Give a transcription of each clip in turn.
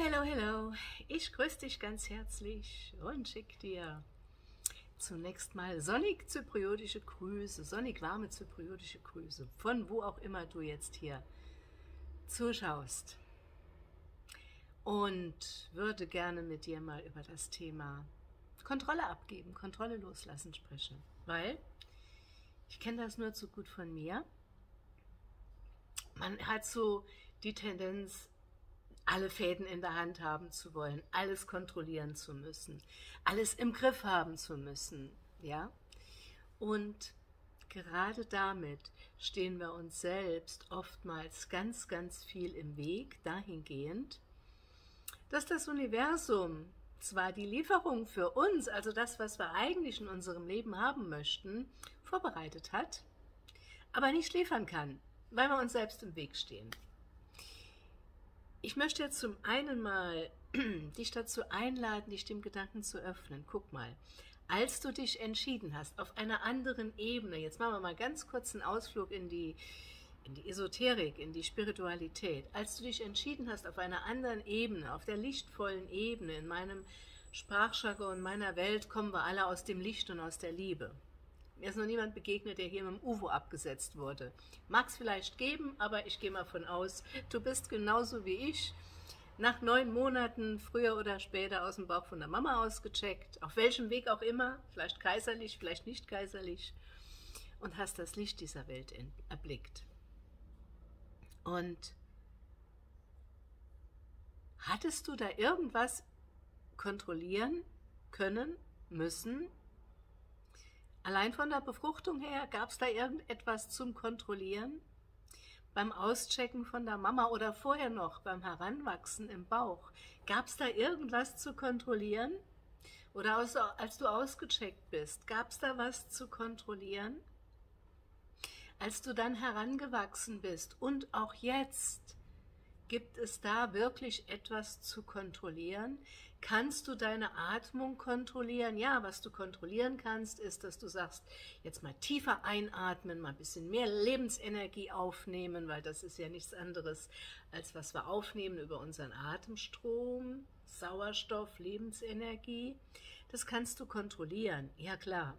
Hello, hello. Ich grüße dich ganz herzlich und schicke dir zunächst mal sonnig-zypriotische Grüße, sonnig-warme zypriotische Grüße, von wo auch immer du jetzt hier zuschaust. Und würde gerne mit dir mal über das Thema Kontrolle abgeben, Kontrolle loslassen sprechen, weil ich kenne das nur zu gut von mir. Man hat so die Tendenz, alle Fäden in der Hand haben zu wollen, alles kontrollieren zu müssen, alles im Griff haben zu müssen, ja? Und gerade damit stehen wir uns selbst oftmals ganz, ganz viel im Weg, dahingehend, dass das Universum zwar die Lieferung für uns, also das, was wir eigentlich in unserem Leben haben möchten, vorbereitet hat, aber nicht liefern kann, weil wir uns selbst im Weg stehen. Ich möchte jetzt zum einen mal dich dazu einladen, dich dem Gedanken zu öffnen. Guck mal, als du dich entschieden hast, auf einer anderen Ebene, jetzt machen wir mal ganz kurz einen Ausflug in die Esoterik, in die Spiritualität, als du dich entschieden hast, auf einer anderen Ebene, auf der lichtvollen Ebene, in meinem Sprachjargon, meiner Welt, kommen wir alle aus dem Licht und aus der Liebe. Mir ist noch niemand begegnet, der hier mit dem UFO abgesetzt wurde. Mag es vielleicht geben, aber ich gehe mal von aus, du bist genauso wie ich, nach 9 Monaten, früher oder später, aus dem Bauch von der Mama ausgecheckt, auf welchem Weg auch immer, vielleicht kaiserlich, vielleicht nicht kaiserlich, und hast das Licht dieser Welt erblickt. Und hattest du da irgendwas kontrollieren können, müssen? Allein von der Befruchtung her, gab es da irgendetwas zum Kontrollieren? Beim Auschecken von der Mama oder vorher noch beim Heranwachsen im Bauch, gab es da irgendwas zu kontrollieren? Oder als du ausgecheckt bist, gab es da was zu kontrollieren? Als du dann herangewachsen bist und auch jetzt, gibt es da wirklich etwas zu kontrollieren? Kannst du deine Atmung kontrollieren? Ja, was du kontrollieren kannst, ist, dass du sagst, jetzt mal tiefer einatmen, mal ein bisschen mehr Lebensenergie aufnehmen, weil das ist ja nichts anderes, als was wir aufnehmen über unseren Atemstrom, Sauerstoff, Lebensenergie. Das kannst du kontrollieren, ja klar.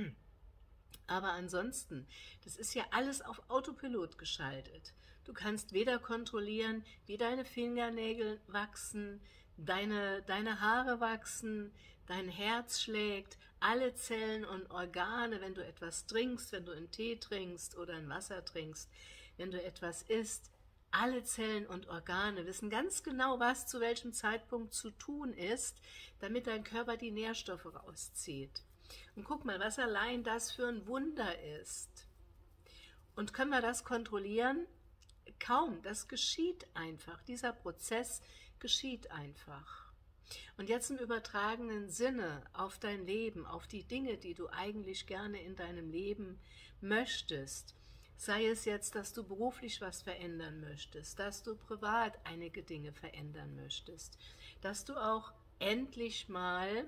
Aber ansonsten, das ist ja alles auf Autopilot geschaltet. Du kannst weder kontrollieren, wie deine Fingernägel wachsen, deine Haare wachsen, dein Herz schlägt, alle Zellen und Organe, wenn du etwas trinkst, wenn du einen Tee trinkst oder ein Wasser trinkst, wenn du etwas isst, alle Zellen und Organe wissen ganz genau, was zu welchem Zeitpunkt zu tun ist, damit dein Körper die Nährstoffe rauszieht. Und guck mal, was allein das für ein Wunder ist. Und können wir das kontrollieren? Kaum, das geschieht einfach. Dieser Prozess geschieht einfach. Und jetzt im übertragenen Sinne auf dein Leben, auf die Dinge, die du eigentlich gerne in deinem Leben möchtest. Sei es jetzt, dass du beruflich was verändern möchtest, dass du privat einige Dinge verändern möchtest, dass du auch endlich mal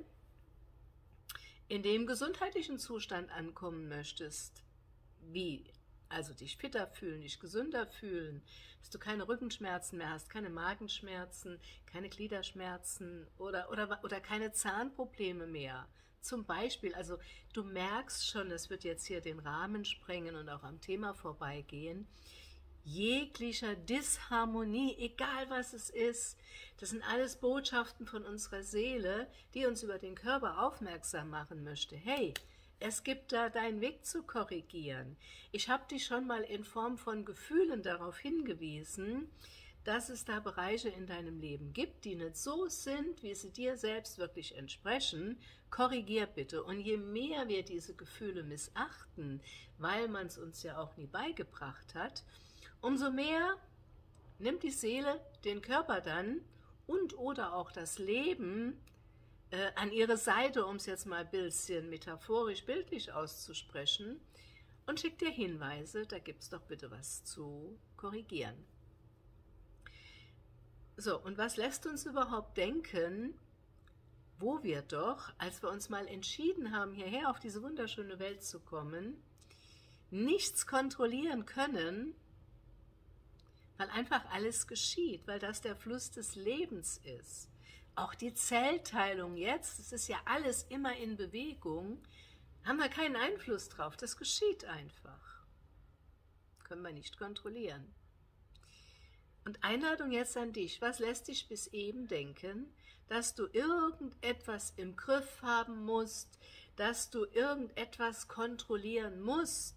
in dem gesundheitlichen Zustand ankommen möchtest, wie, also dich fitter fühlen, dich gesünder fühlen, dass du keine Rückenschmerzen mehr hast, keine Magenschmerzen, keine Gliederschmerzen oder keine Zahnprobleme mehr. Zum Beispiel, also du merkst schon, das wird jetzt hier den Rahmen sprengen und auch am Thema vorbeigehen, jeglicher Disharmonie, egal was es ist, das sind alles Botschaften von unserer Seele, die uns über den Körper aufmerksam machen möchte. Hey, es gibt da deinen Weg zu korrigieren. Ich habe dich schon mal in Form von Gefühlen darauf hingewiesen, dass es da Bereiche in deinem Leben gibt, die nicht so sind, wie sie dir selbst wirklich entsprechen. Korrigier bitte. Und je mehr wir diese Gefühle missachten, weil man es uns ja auch nie beigebracht hat, umso mehr nimmt die Seele den Körper dann und oder auch das Leben an ihre Seite, um es jetzt mal ein bisschen metaphorisch, bildlich auszusprechen, und schickt dir Hinweise, da gibt es doch bitte was zu korrigieren. So, und was lässt uns überhaupt denken, wo wir doch, als wir uns mal entschieden haben, hierher auf diese wunderschöne Welt zu kommen, nichts kontrollieren können, weil einfach alles geschieht, weil das der Fluss des Lebens ist. Auch die Zellteilung jetzt, es ist ja alles immer in Bewegung, haben wir keinen Einfluss drauf, das geschieht einfach. Können wir nicht kontrollieren. Und Einladung jetzt an dich, was lässt dich bis eben denken, dass du irgendetwas im Griff haben musst, dass du irgendetwas kontrollieren musst?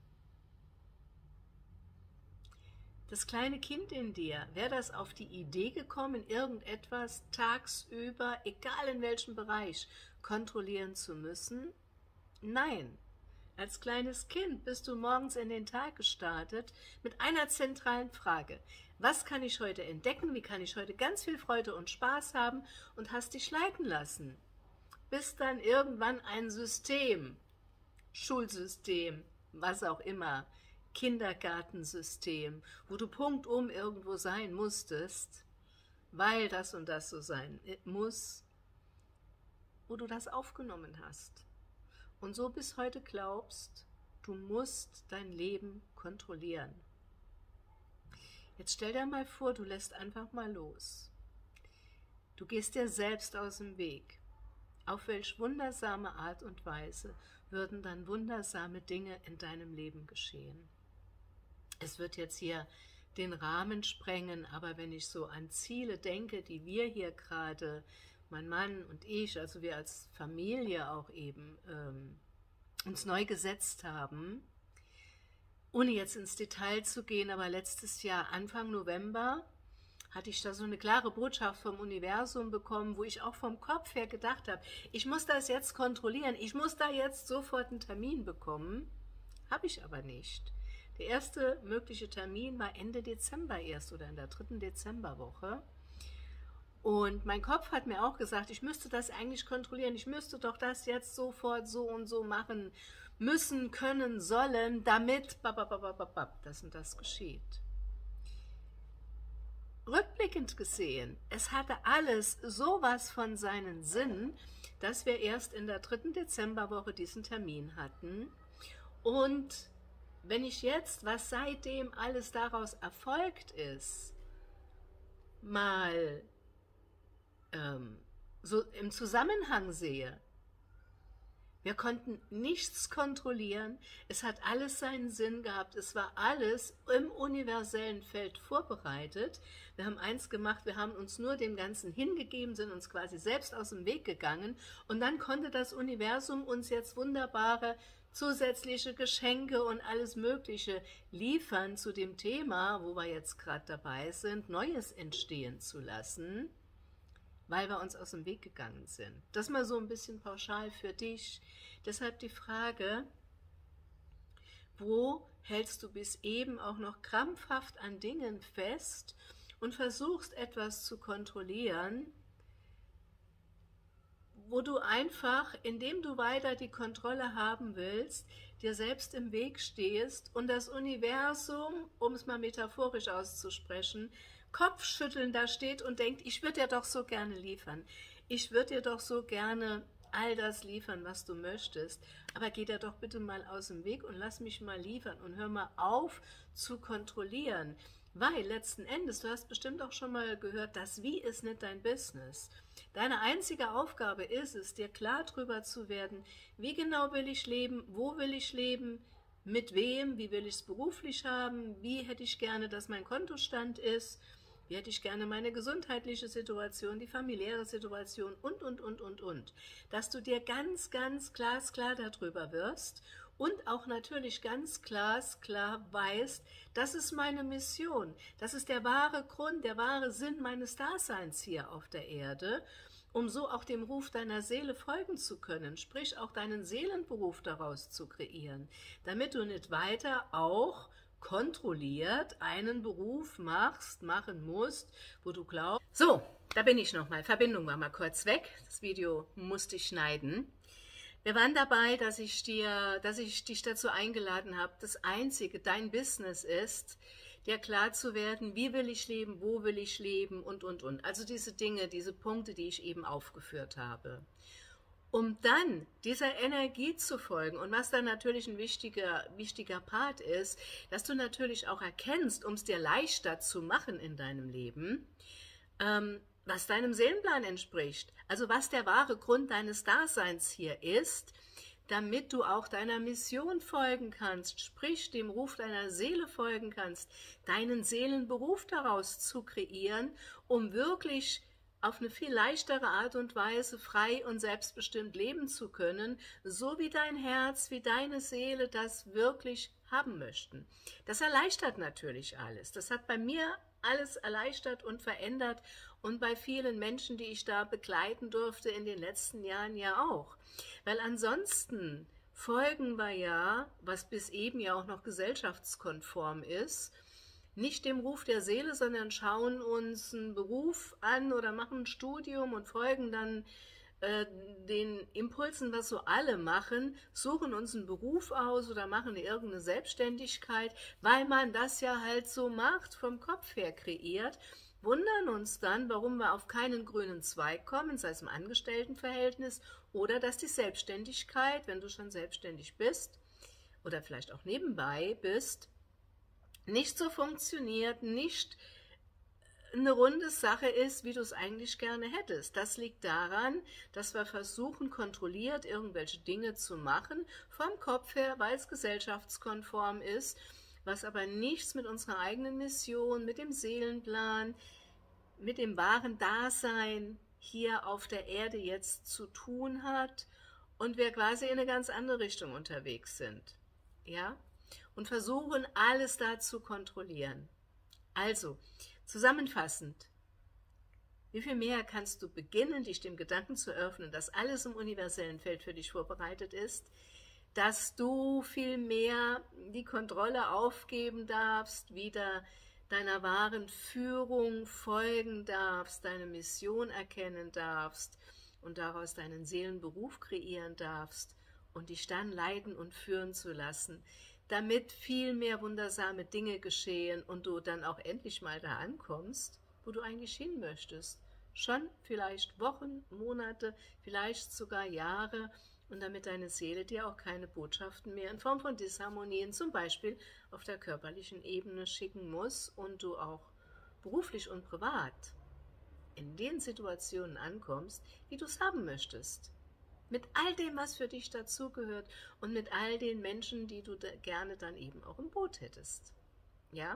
Das kleine Kind in dir, wäre das auf die Idee gekommen, irgendetwas tagsüber, egal in welchem Bereich, kontrollieren zu müssen? Nein. Als kleines Kind bist du morgens in den Tag gestartet mit einer zentralen Frage. Was kann ich heute entdecken? Wie kann ich heute ganz viel Freude und Spaß haben? Und hast dich leiten lassen. Bis dann irgendwann ein System, Schulsystem, was auch immer, Kindergartensystem, wo du punktum irgendwo sein musstest, weil das und das so sein muss, wo du das aufgenommen hast. Und so bis heute glaubst, du musst dein Leben kontrollieren. Jetzt stell dir mal vor, du lässt einfach mal los. Du gehst dir selbst aus dem Weg. Auf welch wundersame Art und Weise würden dann wundersame Dinge in deinem Leben geschehen? Es wird jetzt hier den Rahmen sprengen, aber wenn ich so an Ziele denke, die wir hier gerade, mein Mann und ich, also wir als Familie auch eben, uns neu gesetzt haben, ohne jetzt ins Detail zu gehen, aber letztes Jahr, Anfang November, hatte ich da so eine klare Botschaft vom Universum bekommen, wo ich auch vom Kopf her gedacht habe, ich muss das jetzt kontrollieren, ich muss da jetzt sofort einen Termin bekommen. Habe ich aber nicht. Der erste mögliche Termin war Ende Dezember erst oder in der 3. Dezemberwoche. Und mein Kopf hat mir auch gesagt, ich müsste das eigentlich kontrollieren, ich müsste doch das jetzt sofort so und so machen müssen, können, sollen, damit das und das geschieht. Rückblickend gesehen, es hatte alles sowas von seinen Sinn, dass wir erst in der 3. Dezemberwoche diesen Termin hatten. Und wenn ich jetzt, was seitdem alles daraus erfolgt ist, mal so im Zusammenhang sehe, wir konnten nichts kontrollieren, es hat alles seinen Sinn gehabt, es war alles im universellen Feld vorbereitet. Wir haben eins gemacht, wir haben uns nur dem Ganzen hingegeben, sind uns quasi selbst aus dem Weg gegangen und dann konnte das Universum uns jetzt wunderbare zusätzliche Geschenke und alles Mögliche liefern zu dem Thema, wo wir jetzt gerade dabei sind, Neues entstehen zu lassen, weil wir uns aus dem Weg gegangen sind. Das mal so ein bisschen pauschal für dich. Deshalb die Frage, wo hältst du bis eben auch noch krampfhaft an Dingen fest und versuchst etwas zu kontrollieren, wo du einfach, indem du weiter die Kontrolle haben willst, dir selbst im Weg stehst und das Universum, um es mal metaphorisch auszusprechen, Kopfschütteln da steht und denkt, ich würde dir doch so gerne liefern. Ich würde dir doch so gerne all das liefern, was du möchtest. Aber geh dir doch bitte mal aus dem Weg und lass mich mal liefern und hör mal auf zu kontrollieren. Weil letzten Endes, du hast bestimmt auch schon mal gehört, das Wie ist nicht dein Business. Deine einzige Aufgabe ist es, dir klar drüber zu werden, wie genau will ich leben, wo will ich leben, mit wem, wie will ich es beruflich haben, wie hätte ich gerne, dass mein Kontostand ist, wie hätte ich gerne meine gesundheitliche Situation, die familiäre Situation und. Dass du dir ganz, ganz glasklar darüber wirst und auch natürlich ganz glasklar weißt, das ist meine Mission, das ist der wahre Grund, der wahre Sinn meines Daseins hier auf der Erde, um so auch dem Ruf deiner Seele folgen zu können, sprich auch deinen Seelenberuf daraus zu kreieren, damit du nicht weiter auch kontrolliert einen Beruf machen musst, wo du glaubst. So, da bin ich nochmal. Verbindung war mal kurz weg. Das Video musste ich schneiden. Wir waren dabei, dass ich dich dazu eingeladen habe, das Einzige, dein Business ist, dir klar zu werden, wie will ich leben, wo will ich leben und. Also diese Dinge, diese Punkte, die ich eben aufgeführt habe. um dann dieser Energie zu folgen. Und was dann natürlich ein wichtiger Part ist, dass du natürlich auch erkennst, um es dir leichter zu machen in deinem Leben, was deinem Seelenplan entspricht. Also was der wahre Grund deines Daseins hier ist, damit du auch deiner Mission folgen kannst, sprich dem Ruf deiner Seele folgen kannst, deinen Seelenberuf daraus zu kreieren, um wirklich auf eine viel leichtere Art und Weise frei und selbstbestimmt leben zu können, so wie dein Herz, wie deine Seele das wirklich haben möchten. Das erleichtert natürlich alles. Das hat bei mir alles erleichtert und verändert und bei vielen Menschen, die ich da begleiten durfte in den letzten Jahren ja auch. Weil ansonsten folgen wir ja, was bis eben ja auch noch gesellschaftskonform ist, nicht dem Ruf der Seele, sondern schauen uns einen Beruf an oder machen ein Studium und folgen dann den Impulsen, was so alle machen, suchen uns einen Beruf aus oder machen irgendeine Selbstständigkeit, weil man das ja halt so macht, vom Kopf her kreiert, wundern uns dann, warum wir auf keinen grünen Zweig kommen, sei es im Angestelltenverhältnis oder dass die Selbstständigkeit, wenn du schon selbstständig bist oder vielleicht auch nebenbei bist, nicht so funktioniert, nicht eine runde Sache ist, wie du es eigentlich gerne hättest. Das liegt daran, dass wir versuchen, kontrolliert irgendwelche Dinge zu machen, vom Kopf her, weil es gesellschaftskonform ist, was aber nichts mit unserer eigenen Mission, mit dem Seelenplan, mit dem wahren Dasein hier auf der Erde jetzt zu tun hat und wir quasi in eine ganz andere Richtung unterwegs sind. Ja? Und versuchen, alles da zu kontrollieren. Also, zusammenfassend, wie viel mehr kannst du beginnen, dich dem Gedanken zu öffnen, dass alles im universellen Feld für dich vorbereitet ist, dass du viel mehr die Kontrolle aufgeben darfst, wieder deiner wahren Führung folgen darfst, deine Mission erkennen darfst und daraus deinen Seelenberuf kreieren darfst und dich dann leiten und führen zu lassen, damit viel mehr wundersame Dinge geschehen und du dann auch endlich mal da ankommst, wo du eigentlich hin möchtest. Schon vielleicht Wochen, Monate, vielleicht sogar Jahre, und damit deine Seele dir auch keine Botschaften mehr in Form von Disharmonien, zum Beispiel auf der körperlichen Ebene, schicken muss und du auch beruflich und privat in den Situationen ankommst, wie du es haben möchtest. Mit all dem, was für dich dazugehört und mit all den Menschen, die du gerne dann eben auch im Boot hättest. Ja?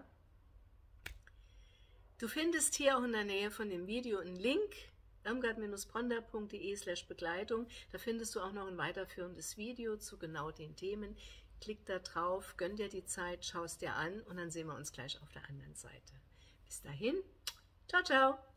Du findest hier auch in der Nähe von dem Video einen Link, irmgard-bronder.de/Begleitung. Da findest du auch noch ein weiterführendes Video zu genau den Themen. Klick da drauf, gönn dir die Zeit, schau es dir an und dann sehen wir uns gleich auf der anderen Seite. Bis dahin, ciao, ciao!